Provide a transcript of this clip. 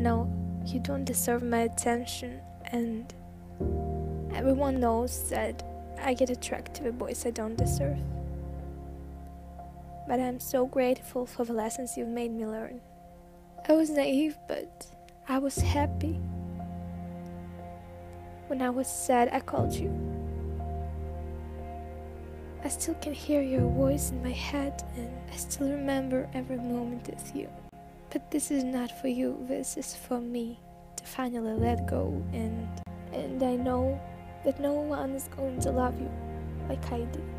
know you don't deserve my attention, and everyone knows that I get attracted to boys I don't deserve. But I'm so grateful for the lessons you've made me learn. I was naive, but I was happy. When I was sad, I called you. I still can hear your voice in my head, and I still remember every moment with you. But this is not for you, this is for me to finally let go, and I know that no one is going to love you like I did.